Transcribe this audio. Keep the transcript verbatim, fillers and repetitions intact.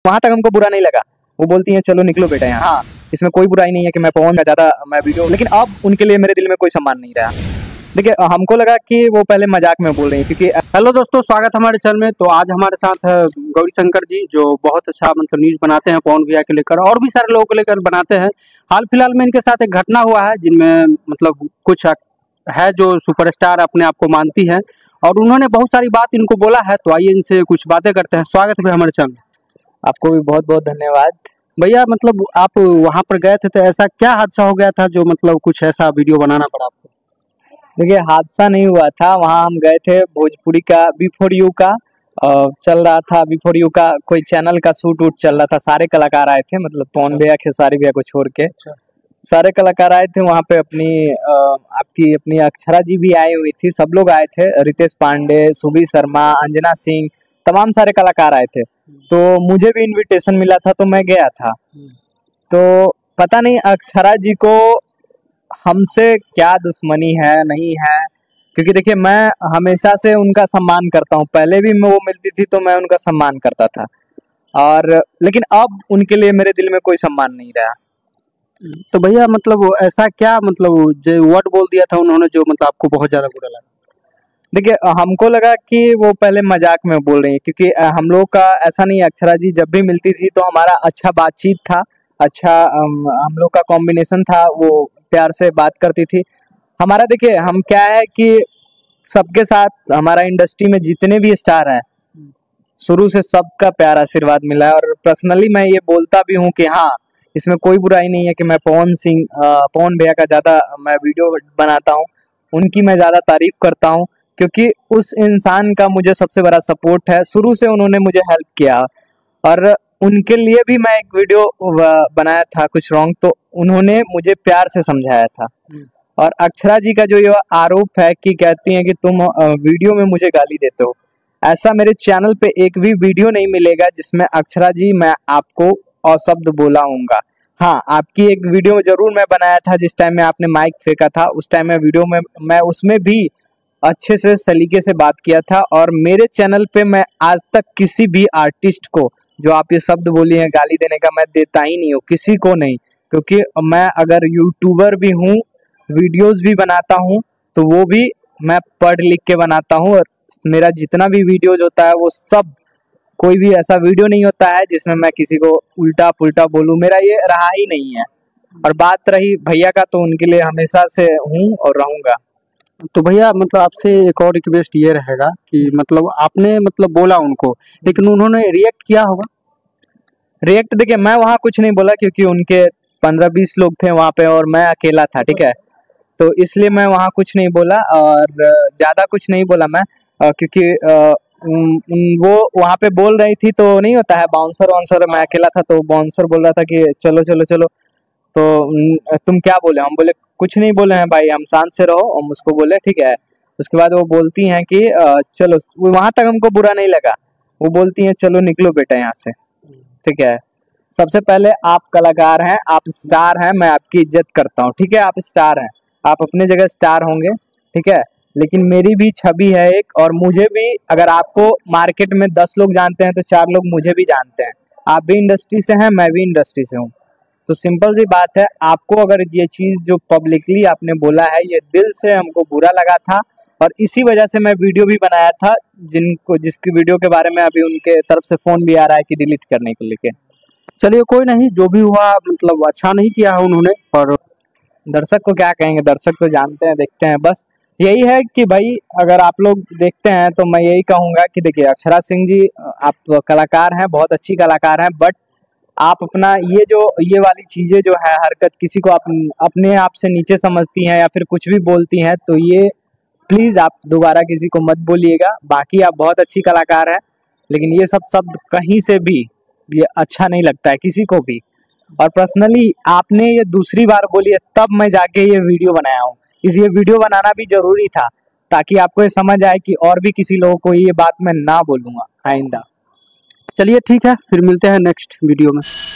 वहां तक हमको बुरा नहीं लगा। वो बोलती हैं चलो निकलो बेटा यहाँ। हाँ, इसमें कोई बुराई नहीं है कि मैं पवन का ज्यादा मैं वीडियो, लेकिन अब उनके लिए मेरे दिल में कोई सम्मान नहीं रहा। देखिए, हमको लगा कि वो पहले मजाक में बोल रही हैं, क्योंकि हेलो दोस्तों, स्वागत हमारे चैनल में। तो आज हमारे साथ है गौरी शंकर जी, जो बहुत अच्छा मतलब न्यूज़ बनाते हैं पवन भैया के लेकर और भी सारे लोगों को लेकर बनाते हैं। हाल फिलहाल में इनके साथ एक घटना हुआ है जिनमें मतलब कुछ है जो सुपरस्टार अपने आप को मानती है और उन्होंने बहुत सारी बात इनको बोला है। तो आइए इनसे कुछ बातें करते हैं। स्वागत है हमारे चैनल में। आपको भी बहुत बहुत धन्यवाद। भैया, मतलब आप वहाँ पर गए थे तो ऐसा क्या हादसा हो गया था जो मतलब कुछ ऐसा वीडियो बनाना पड़ा आपको? देखिए, हादसा नहीं हुआ था। वहाँ हम गए थे, भोजपुरी का बी फोर यू का चल रहा था। बी फोर यू का कोई चैनल का शूट वूट चल रहा था। सारे कलाकार आए थे, मतलब पवन भैया, खेसारी भैया को छोड़ के सारे कलाकार आए थे वहाँ पे। अपनी आ, आपकी अपनी अक्षरा जी भी आई हुई थी, सब लोग आए थे। रितेश पांडे, सुबी शर्मा, अंजना सिंह, तमाम सारे कलाकार आए थे। तो मुझे भी इनविटेशन मिला था तो मैं गया था। तो पता नहीं अक्षरा जी को हमसे क्या दुश्मनी है नहीं है, क्योंकि देखिए मैं हमेशा से उनका सम्मान करता हूँ। पहले भी मैं वो मिलती थी तो मैं उनका सम्मान करता था, और लेकिन अब उनके लिए मेरे दिल में कोई सम्मान नहीं रहा। तो भैया, मतलब ऐसा क्या मतलब जो वर्ड बोल दिया था उन्होंने जो मतलब आपको बहुत ज्यादा बुरा लगा? देखिए, हमको लगा कि वो पहले मजाक में बोल रही है, क्योंकि हम लोग का ऐसा नहीं है। अक्षरा जी जब भी मिलती थी तो हमारा अच्छा बातचीत था, अच्छा हम लोग का कॉम्बिनेशन था। वो प्यार से बात करती थी हमारा। देखिए, हम क्या है कि सबके साथ हमारा इंडस्ट्री में जितने भी स्टार हैं, शुरू से सबका प्यार आशीर्वाद मिला है। और पर्सनली मैं ये बोलता भी हूँ कि हाँ, इसमें कोई बुराई नहीं है कि मैं पवन सिंह पवन भैया का ज़्यादा मैं वीडियो बनाता हूँ, उनकी मैं ज़्यादा तारीफ करता हूँ, क्योंकि उस इंसान का मुझे सबसे बड़ा सपोर्ट है। शुरू से उन्होंने मुझे हेल्प किया और उनके लिए भी मैं एक वीडियो बनाया था कुछ रॉन्ग, तो उन्होंने मुझे प्यार से समझाया था। और अक्षरा जी का जो ये आरोप है कि कहती हैं कि तुम वीडियो में मुझे गाली देते हो, ऐसा मेरे चैनल पे एक भी वीडियो नहीं मिलेगा जिसमें अक्षरा जी मैं आपको अशब्द बोला हूँगा। हाँ, आपकी एक वीडियो जरूर मैं बनाया था जिस टाइम में आपने माइक फेंका था। उस टाइम में वीडियो में मैं उसमें भी अच्छे से सलीके से बात किया था। और मेरे चैनल पे मैं आज तक किसी भी आर्टिस्ट को जो आप ये शब्द बोली हैं गाली देने का, मैं देता ही नहीं हूँ, किसी को नहीं। क्योंकि मैं अगर यूट्यूबर भी हूँ, वीडियोस भी बनाता हूँ, तो वो भी मैं पढ़ लिख के बनाता हूँ। और मेरा जितना भी वीडियोज होता है वो सब, कोई भी ऐसा वीडियो नहीं होता है जिसमें मैं किसी को उल्टा पुल्टा बोलूँ। मेरा ये रहा ही नहीं है। और बात रही भैया का, तो उनके लिए हमेशा से हूँ और रहूँगा। तो भैया, मतलब आपसे एक और रिक्वेस्ट ये रहेगा कि मतलब आपने मतलब बोला उनको, लेकिन उन्होंने रिएक्ट किया होगा। रिएक्ट देखिए, मैं वहाँ कुछ नहीं बोला क्योंकि उनके पंद्रह बीस लोग थे वहाँ पे और मैं अकेला था, ठीक है। तो इसलिए मैं वहाँ कुछ नहीं बोला और ज़्यादा कुछ नहीं बोला मैं, क्योंकि वो वहाँ पे बोल रही थी तो नहीं होता है बाउंसर वाउंसर, मैं अकेला था तो बाउंसर बोल रहा था कि चलो चलो चलो, तो तुम क्या बोले? हम बोले कुछ नहीं बोले हैं भाई, हम शांत से रहो। हम उसको बोले ठीक है। उसके बाद वो बोलती हैं कि चलो, वहाँ तक हमको बुरा नहीं लगा। वो बोलती हैं चलो निकलो बेटा यहाँ से, ठीक है। सबसे पहले आप कलाकार हैं, आप स्टार हैं, मैं आपकी इज्जत करता हूँ, ठीक है। आप स्टार हैं, आप अपने जगह स्टार होंगे, ठीक है। लेकिन मेरी भी छवि है एक, और मुझे भी, अगर आपको मार्केट में दस लोग जानते हैं तो चार लोग मुझे भी जानते हैं। आप भी इंडस्ट्री से हैं, मैं भी इंडस्ट्री से हूँ। तो सिंपल सी बात है, आपको अगर ये चीज़ जो पब्लिकली आपने बोला है, ये दिल से हमको बुरा लगा था और इसी वजह से मैं वीडियो भी बनाया था, जिनको जिसकी वीडियो के बारे में अभी उनके तरफ से फ़ोन भी आ रहा है कि डिलीट करने को लेके। चलिए, कोई नहीं, जो भी हुआ मतलब अच्छा नहीं किया है उन्होंने। और दर्शक को क्या कहेंगे, दर्शक तो जानते हैं, देखते हैं। बस यही है कि भाई अगर आप लोग देखते हैं तो मैं यही कहूँगा कि देखिए, अक्षरा सिंह जी आप कलाकार हैं, बहुत अच्छी कलाकार हैं, बट आप अपना ये जो ये वाली चीज़ें जो है हरकत, किसी को आप अपने आप से नीचे समझती हैं या फिर कुछ भी बोलती हैं, तो ये प्लीज़ आप दोबारा किसी को मत बोलिएगा। बाकी आप बहुत अच्छी कलाकार हैं, लेकिन ये सब शब्द कहीं से भी ये अच्छा नहीं लगता है किसी को भी। और पर्सनली आपने ये दूसरी बार बोली है तब मैं जाके ये वीडियो बनाया हूँ। इस ये वीडियो बनाना भी जरूरी था ताकि आपको ये समझ आए कि और भी किसी लोगों को ये बात मैं ना बोलूँगा आइंदा। चलिए ठीक है, फिर मिलते हैं नेक्स्ट वीडियो में।